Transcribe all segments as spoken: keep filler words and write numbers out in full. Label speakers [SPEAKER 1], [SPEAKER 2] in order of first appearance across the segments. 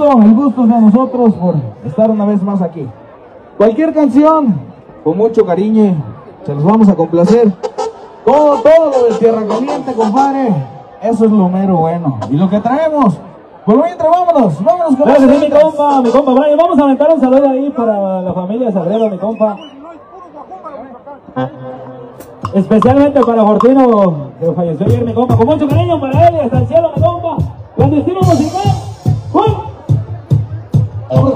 [SPEAKER 1] gusto, el gusto es de nosotros por estar una vez más aquí. Cualquier canción, con mucho cariño, se los vamos a complacer. Todo, todo lo de Tierra Caliente, compadre, eso es lo mero bueno. Y lo que traemos, pues mientras vámonos, vámonos con
[SPEAKER 2] gracias, mi compa, mi compa Brian. Vamos a aventar un saludo ahí para la familia Sagredo, mi compa. Especialmente para Fortino, que falleció ayer, mi compa. Con mucho cariño para él y hasta el cielo, mi compa. Clandestino musical. ¡Uy! ¡Vamos,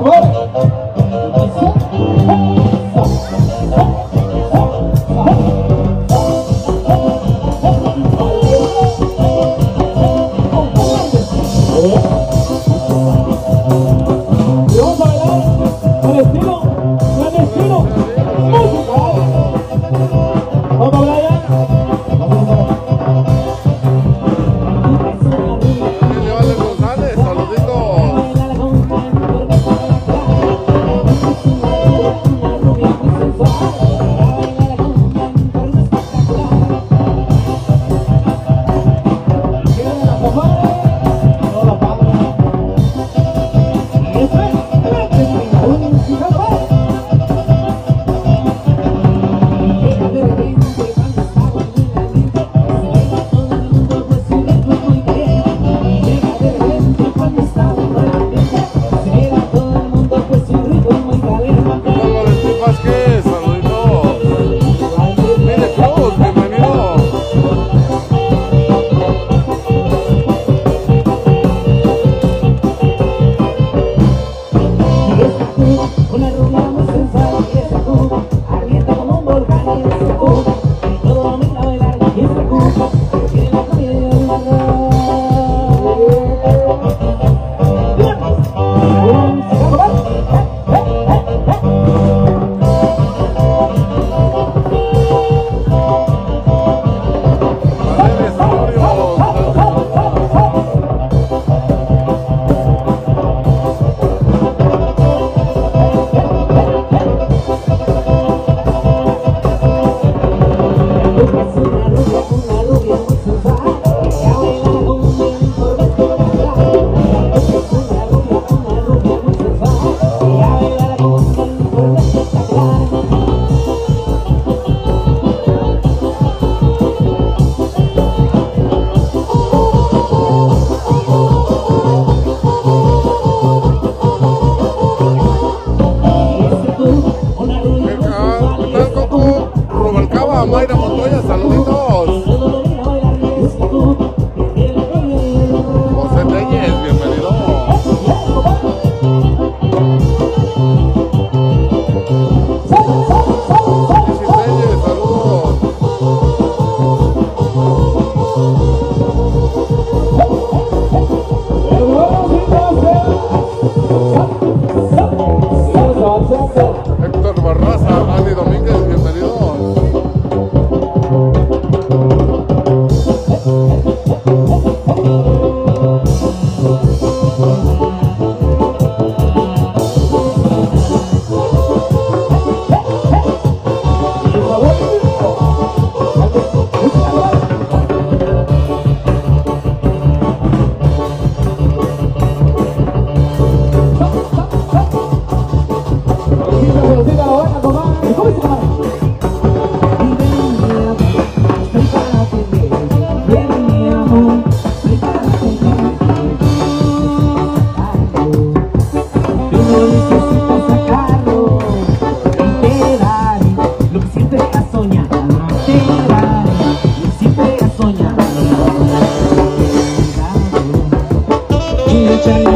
[SPEAKER 3] Héctor Barraza, Andy Domínguez, bienvenidos.
[SPEAKER 4] Soñar,